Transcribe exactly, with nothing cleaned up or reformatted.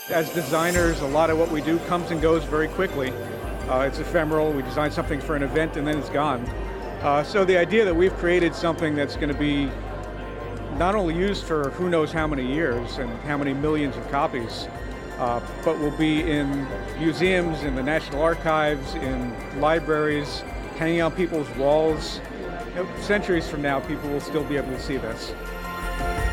As designers, a lot of what we do comes and goes very quickly. Uh, it's ephemeral. We design something for an event and then it's gone. Uh, so the idea that we've created something that's going to be not only used for who knows how many years and how many millions of copies, uh, but will be in museums, in the National Archives, in libraries, hanging on people's walls. You know, centuries from now, people will still be able to see this.